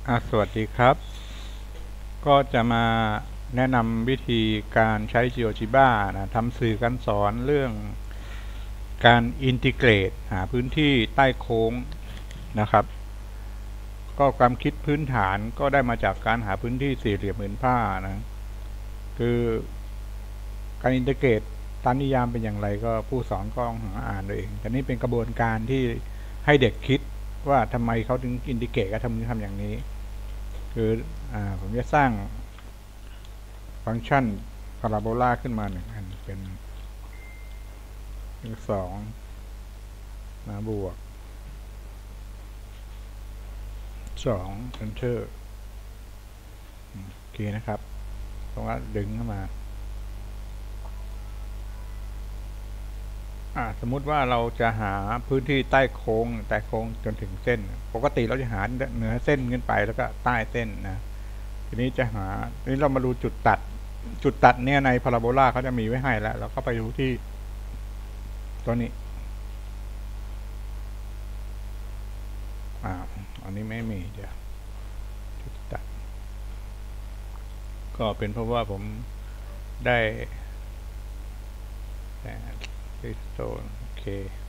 สวัสดีครับก็จะมาแนะนำวิธีการใช้ GeoGebra นะทำสื่อการสอนเรื่องการอินทิเกรตหาพื้นที่ใต้โค้งนะครับก็ความคิดพื้นฐานก็ได้มาจากการหาพื้นที่สี่เหลี่ยมผืนผ้านะคือการอินทิเกรตตามนิยามเป็นอย่างไรก็ผู้สอนก็ต้องหาอ่านเองแต่นี่เป็นกระบวนการที่ให้เด็กคิดว่าทำไมเขาถึงอินทิเกรตก็ทำอย่างนี้คือผมจะสร้างฟังก์ชันพาราโบลาขึ้นมาหนึ่งอันเป็น2นะบวก2 enter โอเคนะครับตรงนั้นดึงเข้ามาสมมุติว่าเราจะหาพื้นที่ใต้โค้งจนถึงเส้นปกติเราจะหาเหนือเส้นขึ้นไปแล้วก็ใต้เส้นนะทีนี้จะหาทีนี้เรามาดูจุดตัดเนี่ยในพาราโบลาเขาจะมีไว้ให้แล้วเราก็ไปดูที่ตัวนี้อันนี้ไม่มีเดี๋ยวจุดตัดก็เป็นเพราะว่าผมได้ที่โซนโอเค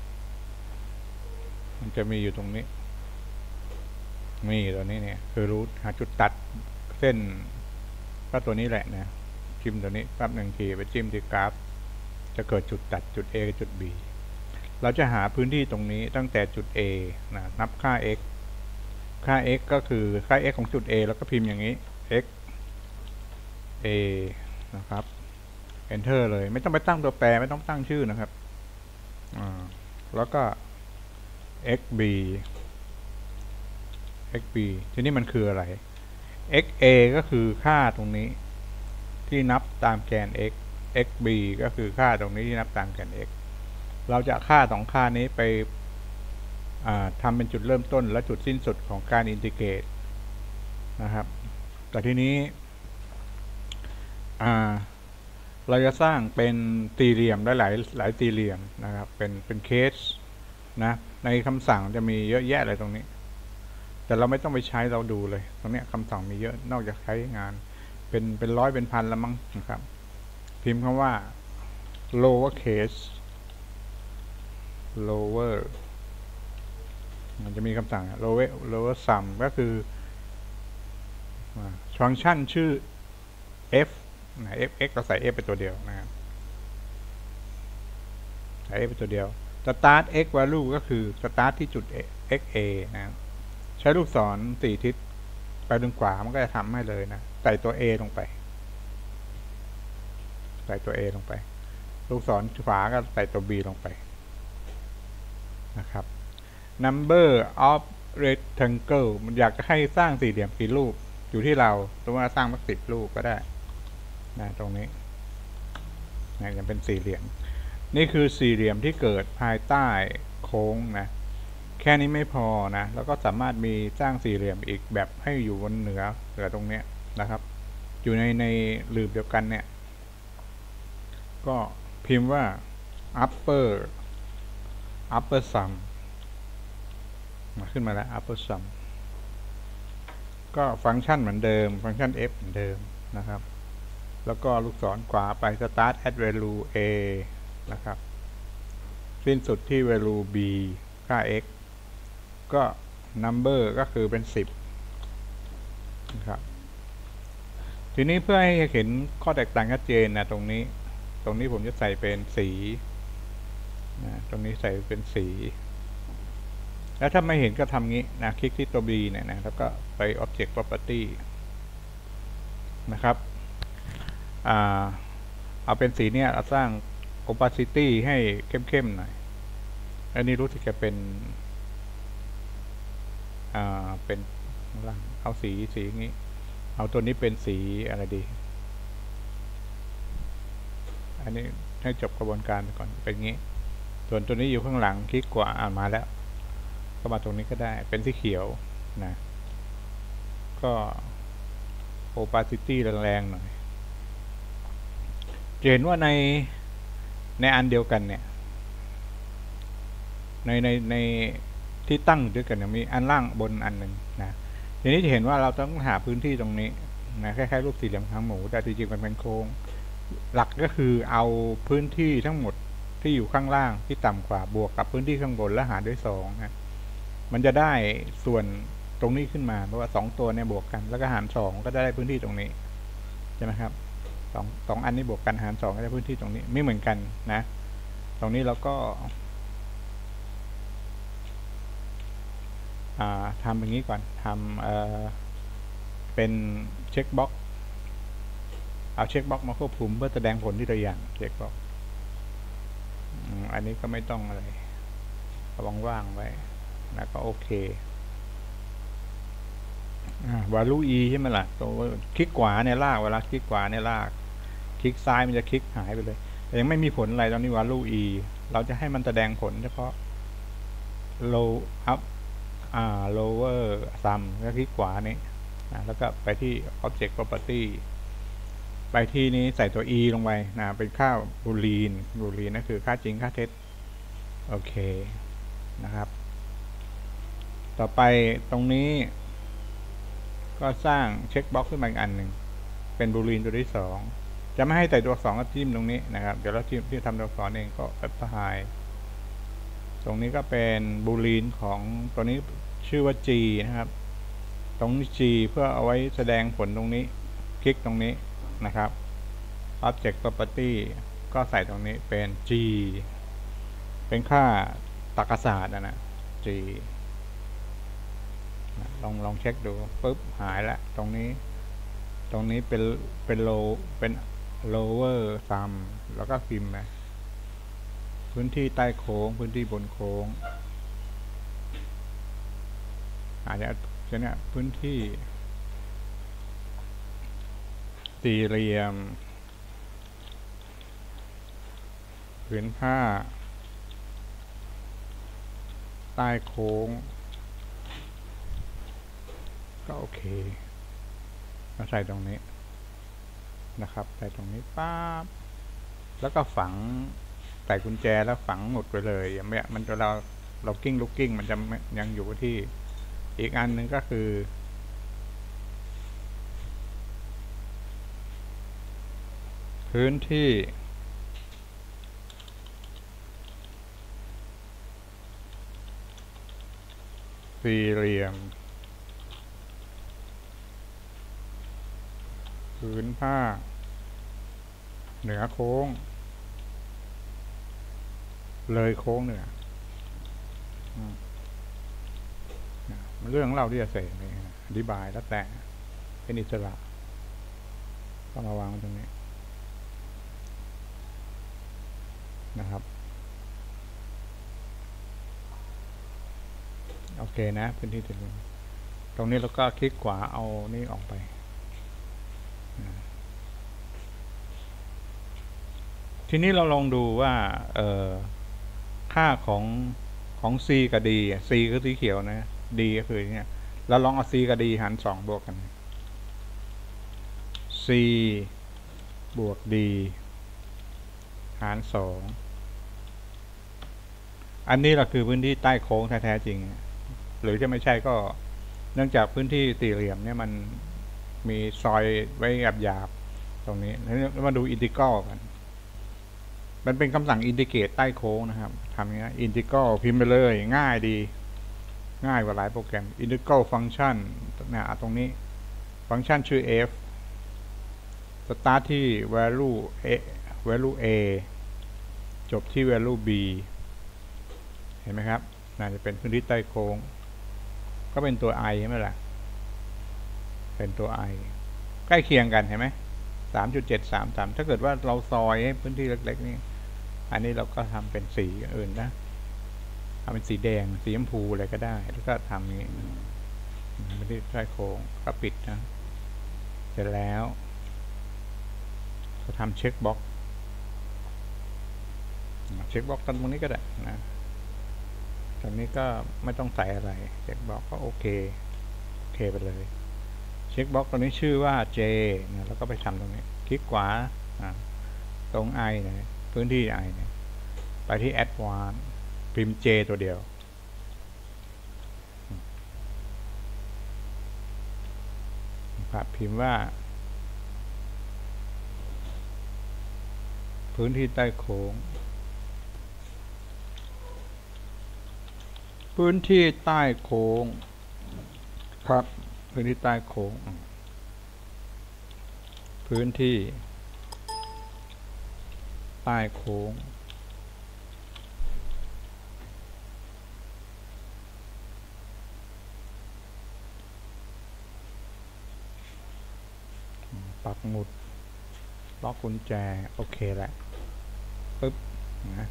มันจะมีอยู่ตรงนี้มีตัวนี้เนี่ยคือรูทหาจุดตัดเส้นก็ตัวนี้แหละนะจิ้มตัวนี้แป๊บหนึ่งทีไปจิ้มที่กราฟจะเกิดจุดตัดจุด A กับจุด B เราจะหาพื้นที่ตรงนี้ตั้งแต่จุด A นะนับค่า x ก็คือค่า x ของจุด A แล้วก็พิมพ์อย่างนี้ x a นะครับ enter เลยไม่ต้องไปตั้งตัวแปรไม่ต้องตั้งชื่อนะครับแล้วก็ xb ทีนี้มันคืออะไร xa ก็คือค่าตรงนี้ที่นับตามแกน x xb ก็คือค่าตรงนี้ที่นับตามแกน x เราจะค่า2ค่านี้ไปทำเป็นจุดเริ่มต้นและจุดสิ้นสุดของการอินทิเกรตนะครับแต่ทีนี้เราจะสร้างเป็นสี่เหลี่ยมได้หลายสี่เหลี่ยมนะครับเป็นเคสนะในคำสั่งจะมีเยอะแยะเลยตรงนี้แต่เราไม่ต้องไปใช้เราดูเลยตรงนี้คำสั่งมีเยอะนอกจากใช้งานเป็นร้อยเป็นพันแล้วมั้งนะครับพิมพ์คำว่า lower case lower มันจะมีคำสั่ง lower sum ก็คือฟังก์ชันชื่อ f fx เราใส่ f ไปตัวเดียวนะครับใส่ f ไปตัวเดียว start x value ก็คือ start ที่จุด xa นะใช้ลูกศร4 ทิศไปทางขวามันก็จะทำให้เลยนะใส่ตัว a ลงไปลูกศรขวาก็ใส่ตัว b ลงไปนะครับ number of rectangle มันอยากจะให้สร้างสี่เหลี่ยมกี่รูปอยู่ที่เราสมมติว่าสร้างมา10 รูปก็ได้นะตรงนี้นะจะเป็นสี่เหลี่ยมนี่คือสี่เหลี่ยมที่เกิดภายใต้โค้งนะแค่นี้ไม่พอนะแล้วก็สามารถมีสร้างสี่เหลี่ยมอีกแบบให้อยู่บนเหนือตรงนี้นะครับอยู่ในรูปเดียวกันเนี่ยก็พิมพ์ว่า upper sum มาขึ้นมาแล้ว upper sum ก็ฟังก์ชันเหมือนเดิมฟังก์ชัน f เหมือนเดิมนะครับแล้วก็ลูกศรขวาไป start at value a นะครับสิ้นสุดที่ value b ค่า x ก็ number ก็คือเป็น10นะครับทีนี้เพื่อให้เห็นข้อแตกต่างชัดเจนนะตรงนี้ผมจะใส่เป็นสีนะตรงนี้ใส่เป็นสีแล้วถ้าไม่เห็นก็ทำงี้นะคลิกที่ตัว B เนี่ยนะแล้วก็ไป Object Property นะครับเอาเป็นสีเนี่ยเราสร้าง opacity ให้เข้มๆหน่อยอันนี้รู้สึกจะเป็นเอาสีงี้เอาตัวนี้เป็นสีอะไรดีอันนี้ให้จบกระบวนการก่อนเป็นงี้ส่วนตัวนี้อยู่ข้างหลังคลิกกว่ามาแล้วก็มาตรงนี้ก็ได้เป็นสีเขียวนะก็ opacity แรงๆหน่อยจะเห็นว่าในอันเดียวกันเนี่ยในที่ตั้งด้วยกันมีอันล่างบนอันหนึ่งนะทีนี้จะเห็นว่าเราต้องหาพื้นที่ตรงนี้นะคล้ายๆรูปสี่เหลี่ยมหางหมูแต่จริงๆมันเป็นโค้งหลักก็คือเอาพื้นที่ทั้งหมดที่อยู่ข้างล่างที่ต่ำกว่าบวกกับพื้นที่ข้างบนแล้วหารด้วย2นะมันจะได้ส่วนตรงนี้ขึ้นมาเพราะว่า2ตัวเนี่ยบวกกันแล้วก็หาร2ก็ได้พื้นที่ตรงนี้ใช่ไหมครับสองอันนี้บวกกันหาร2ก็ได้พื้นที่ตรงนี้ไม่เหมือนกันนะตรงนี้เราก็ทำอย่างนี้ก่อนทำเป็นเช็คบ็อกซ์เอาเช็คบ็อกซ์มาควบคุมเพื่อแสดงผลที่ตัวอย่างเช็คบ็อกซ์อันนี้ก็ไม่ต้องอะไรว่างๆไว้แล้วก็โอเคvalue e ใช่ไหมล่ะตัวคลิกขวาเนี่ยลากเวลาคลิกขวาเนี่ยลากคลิกซ้ายมันจะคลิกหายไปเลยแต่ยังไม่มีผลอะไรตอนนี้ value e เราจะให้มันแสดงผลเฉพาะ low up lower sum แล้วคลิกขวานี้แล้วก็ไปที่ object property ไปที่นี้ใส่ตัว e ลงไปเป็นค่าบูลีนนั่นคือค่าจริงค่าเท็จโอเคนะครับต่อไปตรงนี้ก็สร้างเช็คบ็อกซ์ขึ้นมาอีกอันหนึ่งเป็นบูลีนตัวที่2จะไม่ให้ใส่ตัว2ก็จิ้มตรงนี้นะครับเดี๋ยวเราที่ทำตัว2เองก็แอปพลายตรงนี้ก็เป็นบูลีนของตัวนี้ชื่อว่า g นะครับตรงนี้ g เพื่อเอาไว้แสดงผลตรงนี้คลิกตรงนี้นะครับ object property ก็ใส่ตรงนี้เป็น g เป็นค่าตรรกศาสตร์นะ g ลองเช็คดูปุ๊บหายแล้วตรงนี้เป็น low เป็น lower sum แล้วก็พิมพ์ไปพื้นที่ใต้โค้งพื้นที่บนโค้งอาจจะเนี่ยพื้นที่สี่เหลี่ยมผืนผ้าใต้โค้งก็โอเคมาใส่ตรงนี้นะครับใส่ตรงนี้ปั๊บแล้วก็ฝังใส่กุญแจแล้วฝังหมุดไปเลยอย่างเงี้ยมันจะเรากิ้งลูกกิ้งมันจะยังอยู่ที่อีกอันหนึ่งก็คือพื้นที่สี่เหลี่ยมผืนผ้าเหนือโค้งเลยโค้งเหนือเรื่องเล่าที่จะเสกนี่อธิบายแล้วแต่เป็นอิสระก็มาวางตรงนี้นะครับโอเคนะพื้นที่ตรงนี้เราก็คลิกขวาเอานี่ออกไปทีนี้เราลองดูว่าค่าของ c กับ d c คือสีเขียวนะ d ก็คือเนี่ยเราลองเอา c กับ d หาร2บวกกัน c บวก d หาร2อันนี้เราคือพื้นที่ใต้โค้งแท้ๆจริงหรือจะไม่ใช่ก็เนื่องจากพื้นที่สี่เหลี่ยมเนี่ยมันมีซอยไว้หยาบๆตรงนี้แล้วมาดูอินทิกรัลกันมันเป็นคำสั่งอินทิเกรตใต้โค้งนะครับทำอย่างนี้อินทิกรัลพิมพ์ไปเลยง่ายดีง่ายกว่าหลายโปรแกรมอินทิกรัลฟังก์ชันตรงนี้ฟังก์ชันชื่อ f start ที่ value a จบที่ value b เห็นไหมครับน่าจะเป็นพื้นที่ใต้โค้งก็เป็นตัว i ใช่ไหมล่ะเป็นตัว i ใกล้เคียงกันเห็นไหม3.733ถ้าเกิดว่าเราซอยให้พื้นที่เล็กๆนี่อันนี้เราก็ทำเป็นสีอื่นนะทำเป็นสีแดงสีชมพูอะไรก็ได้แล้วก็ทำนี้พื้นที่ใต้โค้งก็ปิดนะเสร็จแล้วก็ทำเช็คบ็อกซ์ตรงนี้ก็ได้นะตรงนี้ก็ไม่ต้องใส่อะไรเช็คบ็อกซ์ก็โอเคไปเลยเช็คบ็อกซ์ตัวนี้ชื่อว่า J นะแล้วก็ไปทำตรงนี้คลิกขวาตรง I นะพื้นที่ I นะไปที่ Advanced พิมพ์ J ตัวเดียวนะครับพิมพ์ว่าพื้นที่ใต้โค้งพื้นที่ใต้โค้งครับพื้นที่ใต้โค้งพื้นที่ใต้โค้งปักหมุดล็อกกุญแจโอเคแล้วปึ๊บนะ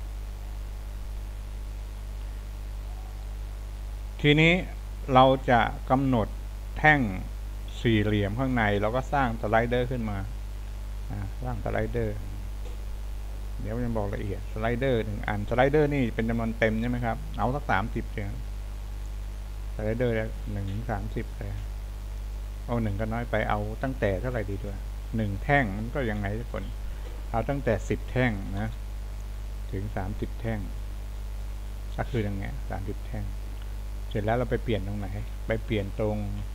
ทีนี้เราจะกำหนดแท่งสี่เหลี่ยมข้างในเราก็สร้างสไลเดอร์ขึ้นมาสร้างสไลเดอร์เดี๋ยวจะบอกละเอียดสไลเดอร์1 อันสไลเดอร์นี่เป็นจำนวนเต็มใช่ไหมครับเอาสัก30เพียงสไลเดอร์1 ถึง 30เลยเอา1ก็น้อยไปเอาตั้งแต่เท่าไหร่ดีด้วย1 แท่งมันก็ยังไงทุกคนเอาตั้งแต่10 แท่งนะถึง30 แท่งก็คืออย่างเงี้ย30 แท่งเสร็จแล้วเราไปเปลี่ยนตรงไหนไปเปลี่ยนตรง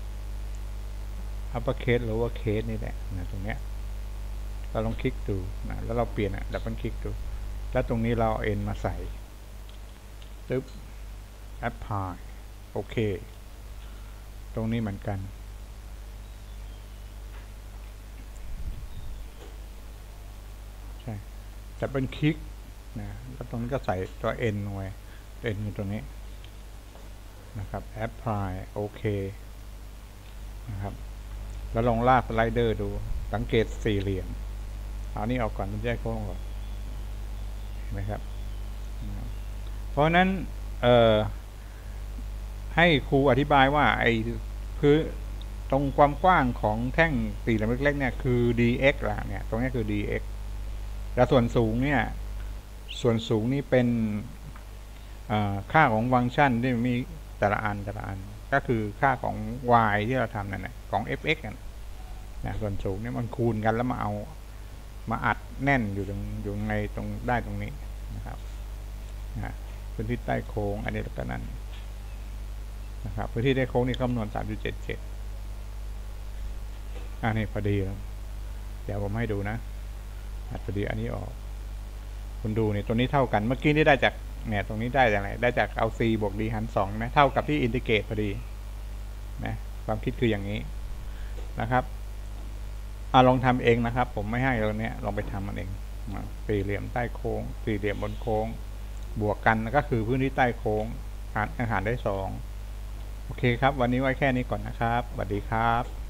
upper case lower case นี่แหละนะตรงเนี้ยเราลองคลิกดูนะแล้วเราเปลี่ยนดับเบิลคลิกดูแล้วตรงนี้เราเอา N มาใส่ตึ๊บ apply โอเคตรงนี้เหมือนกันใช่ดับเบิลคลิกนะแล้วตรงนี้ก็ใส่ตัว N ลงไป N อยู่ตรงนี้นะครับ apply โอเคนะครับแล้วลองลากสไลเดอร์ดูสังเกตสี่เหลี่ยมเอานี่ออกก่อนมันจะโค้งก่อนเห็นไหมครับเพราะนั้นให้ครูอธิบายว่าไอ้คือตรงความกว้างของแท่งสี่เหลี่ยมเล็กๆเนี่ยคือ dx ล่ะเนี่ยตรงนี้คือ dx แล้วส่วนสูงเนี่ยส่วนสูงนี่เป็นค่าของฟังก์ชันที่มีแต่ละอันก็คือค่าของ y ที่เราทำนั่นแหละของ fx นะส่วนสูงนี่มันคูณกันแล้วมาอัดแน่นอยู่ในตรงได้ตรงนี้นะครับพื้นที่ใต้โค้งอันนี้แล้วก็นั้นนะครับพื้นที่ใต้โค้งนี่คำนวณ 3.77นี่พอดีแล้วเดี๋ยวผมให้ดูนะพอดีอันนี้ออกคุณดูเนี่ยตัวนี้เท่ากันเมื่อกี้นี่ได้จากเนี่ยตรงนี้ได้จากไหนได้จากเอา c บวก d หาร2นะเท่ากับที่อินทิเกรตพอดีนะความคิดคืออย่างนี้นะครับลองทำเองนะครับผมไม่ให้ตรงนี้ลองไปทำมันเองสี่เหลี่ยมใต้โค้งสี่เหลี่ยมบนโค้งบวกกันก็คือพื้นที่ใต้โค้งหารได้2โอเคครับวันนี้ไว้แค่นี้ก่อนนะครับสวัสดีครับ